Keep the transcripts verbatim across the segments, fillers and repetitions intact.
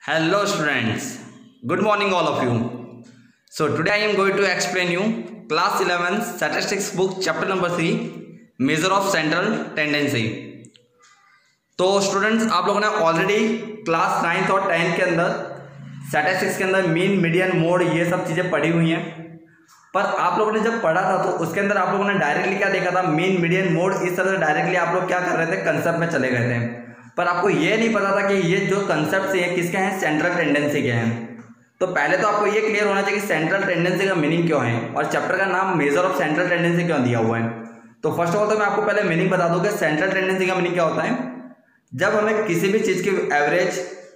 Hello students, good morning all of you. So today I am going to explain you class eleven statistics book chapter number three measure of central tendency. तो students आप लोगों ने already class ninth और tenth के अंदर statistics के अंदर mean median mode ये सब चीज़ें पढ़ी हुई हैं, पर आप लोगों ने जब पढ़ा था तो उसके अंदर आप लोगों ने डायरेक्टली क्या देखा था, मीन मीडियन मोड, इस तरह से डायरेक्टली आप लोग क्या कर रहे थे, कंसेप्ट में चले गए थे। पर आपको ये नहीं पता था कि ये जो कंसेप्ट है किसके हैं, सेंट्रल टेंडेंसी के हैं। तो पहले तो आपको ये क्लियर होना चाहिए कि सेंट्रल टेंडेंसी का मीनिंग क्यों है और चैप्टर का नाम मेजर ऑफ सेंट्रल टेंडेंसी क्यों दिया हुआ है। तो फर्स्ट ऑफ ऑल तो मैं आपको पहले मीनिंग बता दूं कि सेंट्रल टेंडेंसी का मीनिंग क्या होता है। जब हमें किसी भी चीज़ की एवरेज,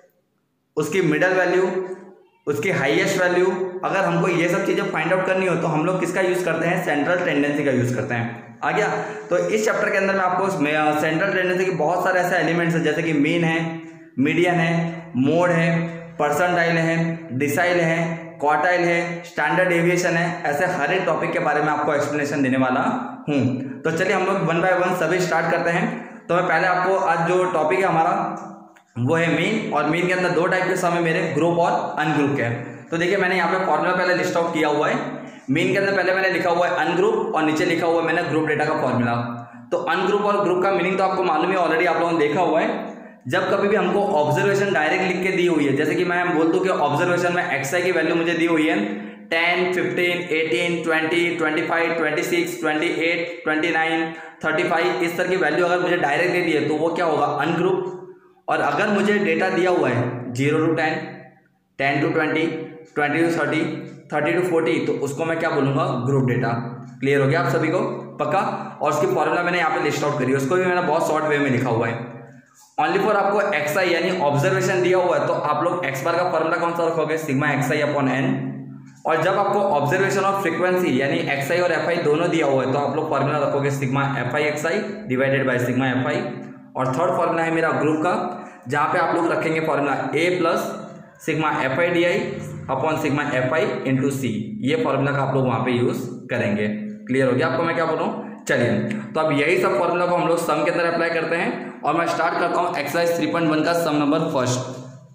उसकी मिडल वैल्यू, उसकी हाईएस्ट वैल्यू, अगर हमको ये सब चीज़ें फाइंड आउट करनी हो तो हम लोग किसका यूज़ करते हैं, सेंट्रल टेंडेंसी का यूज़ करते हैं। आ गया। तो इस चैप्टर के अंदर मैं आपको सेंट्रल टेंडेंसी के बहुत सारे ऐसे एलिमेंट्स हैं जैसे कि मीन है, मीडियन है, मोड है, परसेंटाइल है, डिसाइल है, क्वार्टाइल है, स्टैंडर्ड डेविएशन है, ऐसे हर एक टॉपिक के बारे में आपको एक्सप्लेनेशन देने वाला हूँ। तो चलिए हम लोग वन बाय वन सभी स्टार्ट करते हैं। तो मैं पहले आपको आज जो टॉपिक है हमारा वो है मीन, और मीन के अंदर दो टाइप के सम है मेरे, ग्रुप और अनग्रुप के। तो देखिए मैंने यहाँ पे फॉर्मूला पहले लिस्ट आउट किया हुआ है। मीन के अंदर पहले मैंने लिखा हुआ है अनग्रुप और नीचे लिखा हुआ है मैंने ग्रुप डेटा का फॉर्मूला। तो अनग्रुप और ग्रुप का मीनिंग तो आपको मालूम है, ऑलरेडी आप लोगों ने देखा हुआ है। जब कभी भी हमको ऑब्जर्वेशन डायरेक्ट लिख के दी हुई है, जैसे कि मैं बोल दूं कि ऑब्जर्वेशन में एक्स आई की वैल्यू मुझे दी हुई है ten, fifteen, eighteen, twenty, twenty five, twenty six, twenty eight, twenty nine, thirty five, इस तरह की वैल्यू अगर मुझे डायरेक्ट दे दी है तो वो क्या होगा, अनग्रुप। और अगर मुझे डेटा दिया हुआ है zero to ten, ten to twenty, twenty to thirty, thirty to forty, तो उसको मैं क्या बोलूँगा, ग्रुप डेटा। क्लियर हो गया आप सभी को, पक्का। और उसकी फॉर्मूला मैंने यहाँ पे लिस्ट आउट करी है, उसको भी मैंने बहुत शॉर्ट वे में लिखा हुआ है। ओनली फॉर आपको एक्स आई यानी ऑब्जर्वेशन दिया हुआ है तो आप लोग एक्स बार का फॉर्मूला कौन सा रखोगे, sigma x i upon n. और जब आपको ऑब्जर्वेशन और फ्रीक्वेंसी यानी एक्स आई और एफ आई दोनों दिया हुआ है तो आप लोग फॉर्मूला रखोगे sigma f i x i divided by sigma f i. और थर्ड फॉर्मूला है मेरा ग्रुप का, जहाँ पे आप लोग रखेंगे formula a plus sigma f i d i upon sigma f i into c. ये फॉर्मूला का आप लोग वहाँ पे यूज करेंगे। क्लियर हो गया आपको मैं क्या बोलूँ। चलिए तो अब यही सब फॉर्मूला को हम लोग सम के अंदर अप्लाई करते हैं और मैं स्टार्ट करता हूँ एक्सरसाइज थ्री पॉइंट वन का sum number first.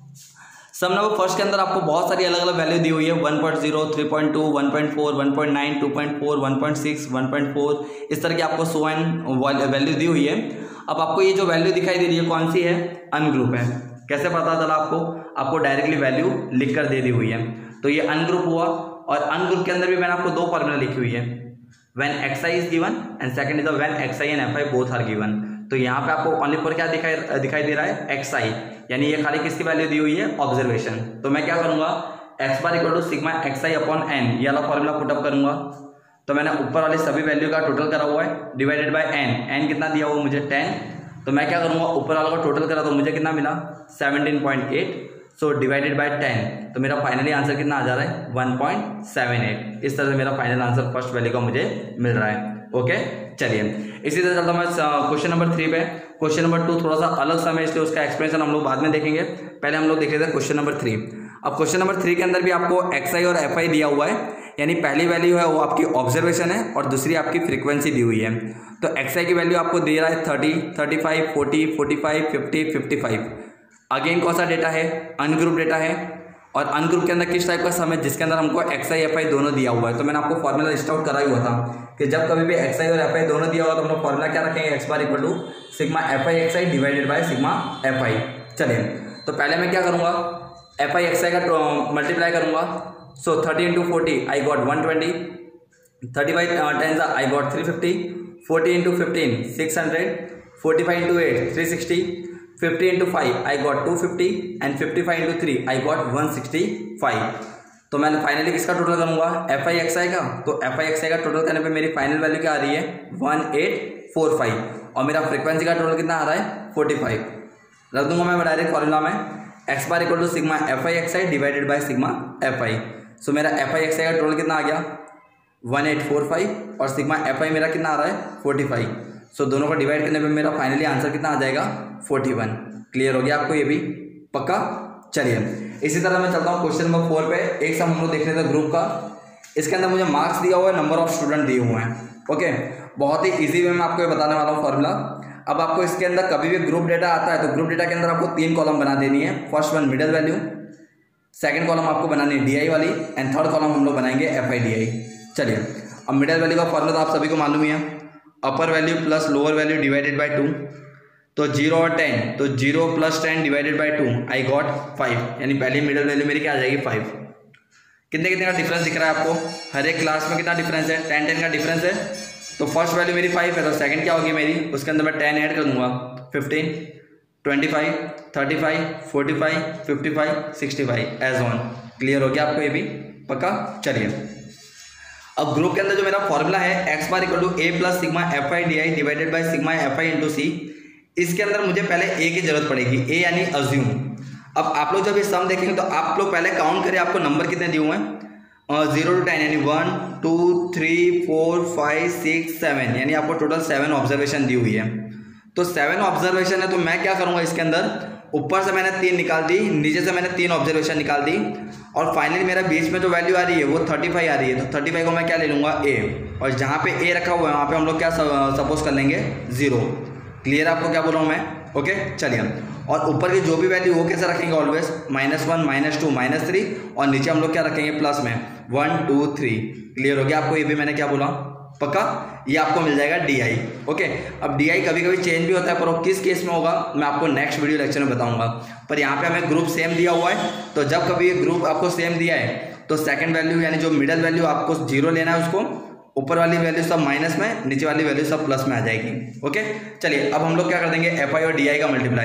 Sum number first के अंदर आपको बहुत सारी अलग अलग वैल्यू दी हुई है, one point zero, three point two, one point four, one point nine, two point four, one point six, one point four, इस तरह की आपको सो एंड वैल्यू दी हुई है। अब आपको ये जो वैल्यू दिखाई दे रही है कौन सी है, अनग्रुप है। कैसे पता चला आपको, आपको डायरेक्टली वैल्यू लिख कर दे दी हुई है, तो ये अनग्रुप हुआ। और अनग्रुप के अंदर भी मैंने आपको दो फॉर्मूला लिखी हुई है, when x i is given and second is the when x i and f i both are given. तो यहाँ पे आपको ओनली फॉर क्या दिखाई दिखाई दे रहा है, एक्स आई, यानी ये खाली किसकी वैल्यू दी हुई है, ऑब्जर्वेशन। तो मैं क्या करूंगा, x bar equal to sigma x i upon n, ये वाला फॉर्मूला पुटअप करूंगा। तो मैंने ऊपर वाले सभी वैल्यू का टोटल करा हुआ है डिवाइडेड बाय एन। एन कितना दिया हुआ मुझे, टेन। तो मैं क्या करूंगा, ऊपर वाला का टोटल करा तो मुझे कितना मिला, seventeen point eight. So divided by ten, तो मेरा फाइनली आंसर कितना आ जा रहा है, वन पॉइंट सेवन एट। इस तरह से मेरा फाइनल आंसर फर्स्ट वैल्यू का मुझे मिल रहा है। ओके चलिए इसी तरह चलता हूँ मैं क्वेश्चन नंबर थ्री पे। क्वेश्चन नंबर टू थोड़ा सा अलग समय, इसलिए उसका एक्सप्लेनेशन हम लोग बाद में देखेंगे। पहले हम लोग देख रहे थे क्वेश्चन नंबर थ्री। अब क्वेश्चन नंबर थ्री के अंदर भी आपको एक्स आई और एफ आई दिया हुआ है, यानी पहली वैल्यू है वो आपकी ऑब्जर्वेशन है और दूसरी आपकी फ्रीक्वेंसी दी हुई है। तो एक्स आई की वैल्यू आपको दे रहा है thirty, thirty five, forty, forty five, fifty, fifty five. Again कौन सा डेटा है, अनग्रुप डेटा है। और अनग्रुप के अंदर किस टाइप का सम है, जिसके अंदर हमको एक्स आई एफ आई दोनों दिया हुआ है। तो मैंने आपको फॉर्मूला लिस्ट आउट करा ही हुआ था कि जब कभी भी एक्स आई और एफ आई दोनों दिया हुआ तो हम लोग फॉर्मूला क्या रखेंगे, x bar equal to sigma f i x i divided by sigma f i. चलिए तो पहले मैं क्या करूँगा, एफ आई एक्स आई का मल्टीप्लाई करूँगा। So thirty into forty I got one twenty, thirty five ten I got three fifty, forty into fifteen six hundred, forty five into eight three sixty, fifty into five I got two fifty and fifty five into three I got one sixty five. तो मैं finally किसका total करूँगा, F i x आई का। तो F i x आई का total करने पे मेरी फाइनल वैल्यू क्या आ रही है, वन एट फोर फाइव। और मेरा फ्रीक्वेंसी का टोटल कितना आ रहा है, फोर्टी फाइव। रख दूंगा मैं डायरेक्ट फॉर्मूला में, x bar equal to sigma f i x i divided by sigma f i. So मेरा एफ आई एक्स आई का टोटल कितना आ गया, वन एट फोर फाइव, और सिग्मा एफ आई मेरा कितना आ रहा है, फोर्टी फाइव। सो दोनों को डिवाइड करने पे मेरा फाइनली आंसर कितना आ जाएगा, फोर्टी वन। क्लियर हो गया आपको ये भी, पक्का। चलिए इसी तरह मैं चलता हूँ क्वेश्चन नंबर फोर पे। एक सम हम लोग देख रहे थे ग्रुप का, इसके अंदर मुझे मार्क्स दिया हुआ है, नंबर ऑफ स्टूडेंट दिए हुए हैं। ओके बहुत ही इजी वे में आपको ये बताने वाला हूँ फॉर्मूला। अब आपको इसके अंदर कभी भी ग्रुप डेटा आता है तो ग्रुप डेटा के अंदर आपको तीन कॉलम बना देनी है। First one middle value, second column आपको बनानी है डी आई वाली एंड थर्ड कॉलम हम लोग बनाएंगे एफ आई डी आई। चलिए अब मिडिल वैल्यू का फॉर्मूला तो आप सभी को मालूम ही है, upper value plus lower value divided by two, तो जीरो और टेन, तो zero plus ten divided by two, I got five, यानी पहली मिडिल वैल्यू मेरी क्या आ जाएगी फाइव। कितने कितने का डिफरेंस दिख रहा है आपको, हर एक क्लास में कितना डिफरेंस है, टेन टेन का डिफरेंस है। तो फर्स्ट वैल्यू मेरी फाइव है, तो सेकंड क्या होगी मेरी, उसके अंदर मैं टेन ऐड कर दूंगा, fifteen, twenty five, thirty five, forty five, fifty five, sixty five as on. Clear हो गया आपको ये भी पक्का। चलिए अब ग्रुप के अंदर जो मेरा फॉर्मूला है x bar equal to a plus sigma f i d i divided by sigma f i into c, इसके अंदर मुझे पहले ए की जरूरत पड़ेगी, ए यानी अज्यूम। अब आप लोग जब ये सम देखेंगे तो आप लोग पहले काउंट करें आपको नंबर कितने दिए हुए हैं, जीरो टू टेन यानी one two three four five six seven, यानी आपको टोटल सेवन ऑब्जर्वेशन दी हुई है। तो सेवन ऑब्जर्वेशन है, तो मैं क्या करूँगा इसके अंदर, ऊपर से मैंने तीन निकाल दी, नीचे से मैंने तीन ऑब्जर्वेशन निकाल दी, और फाइनली मेरा बीच में जो वैल्यू आ रही है वो थर्टी फाइव आ रही है, तो थर्टी फाइव को मैं क्या ले लूँगा ए, और जहाँ पे ए रखा हुआ है वहाँ पे हम लोग क्या सपोज कर लेंगे जीरो। क्लियर आपको क्या बोल रहा हूँ मैं, ओके। चलिए और ऊपर की जो भी वैल्यू वो कैसे रखेंगे always, minus one, minus two, minus three, और नीचे हम लोग क्या रखेंगे प्लस में वन टू थ्री। क्लियर हो गया आपको ये भी मैंने क्या बोला पक्का, ये आपको मिल जाएगा डी आई, ओके। अब डी आई कभी कभी चेंज भी होता है, पर वो किस केस में होगा मैं आपको नेक्स्ट वीडियो लेक्चर में बताऊंगा। पर यहाँ पे हमें ग्रुप सेम दिया हुआ है, तो जब कभी ये ग्रुप आपको सेम दिया है तो सेकंड वैल्यू यानी जो मिडल वैल्यू आपको जीरो लेना है, उसको ऊपर वाली वैल्यू सब माइनस में, नीचे वाली वैल्यू सब प्लस में आ जाएगी, ओके। चलिए अब हम लोग क्या कर देंगे, एफ आई और डी आई का मल्टीप्लाई।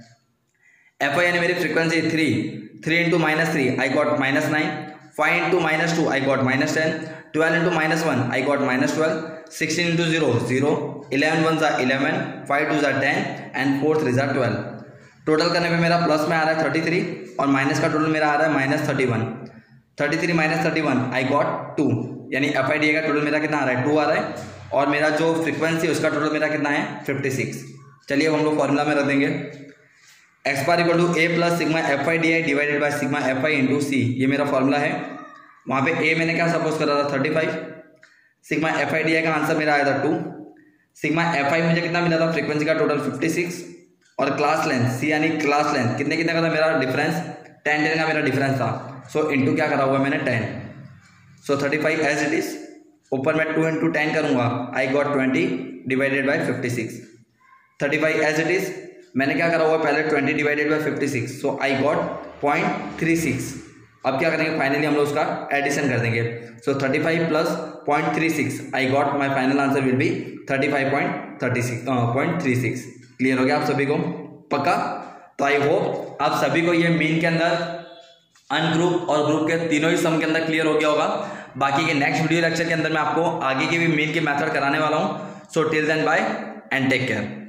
एफ आई यानी मेरी frequency three, three into minus three I got minus nine, five into minus two I got minus ten, twelve into minus one I got minus twelve, sixteen into zero zero, eleven one ज़ा eleven, five two ज़ा ten and four three ज़ा twelve. Total करने पे मेरा plus में आ रहा है थर्टी थ्री और माइनस का टोटल मेरा आ रहा है minus thirty one. Thirty three minus thirty one I got two, यानी एफ आई डी का टोटल मेरा कितना आ रहा है, टू आ रहा है, और मेरा जो फ्रीक्वेंसी है उसका टोटल मेरा कितना है, फिफ्टी सिक्स। चलिए अब हम लोग फॉर्मूला में रख देंगे, x bar equal to a plus sigma f i d i divided by sigma f i into c, ये मेरा फॉर्मूला है। वहाँ पे ए मैंने क्या सपोज करा था thirty five, sigma f i d i का आंसर मेरा आया था टू, सिग्मा एफ आई मुझे कितना मिला था, फ्रीक्वेंसी का टोटल फिफ्टी सिक्स, और क्लास लेंथ सी यानी क्लास लेंथ कितने कितने का था मेरा डिफरेंस, टेन टेन का मेरा डिफरेंस था। सो so, इंटू क्या करा हुआ है मैंने ten, so thirty five as it is, ऊपर मैं टू इंटू टेन करूँगा, I got twenty divided by fifty six, thirty five as it is, मैंने क्या करा हुआ है पहले twenty divided by fifty six, so I got point three six. अब क्या करेंगे फाइनली हम लोग उसका एडिशन कर देंगे, so thirty five plus point three six I got my final answer will be thirty five point thirty six point three six. Clear हो गया आप सभी को पक्का। तो आई होप आप सभी को ये मीन के अंदर, अनग्रुप और ग्रुप के तीनों ही सम के अंदर क्लियर हो गया होगा। बाकी के नेक्स्ट वीडियो लेक्चर के अंदर मैं आपको आगे के भी मीन के मेथड कराने वाला हूँ। So till then bye and take care.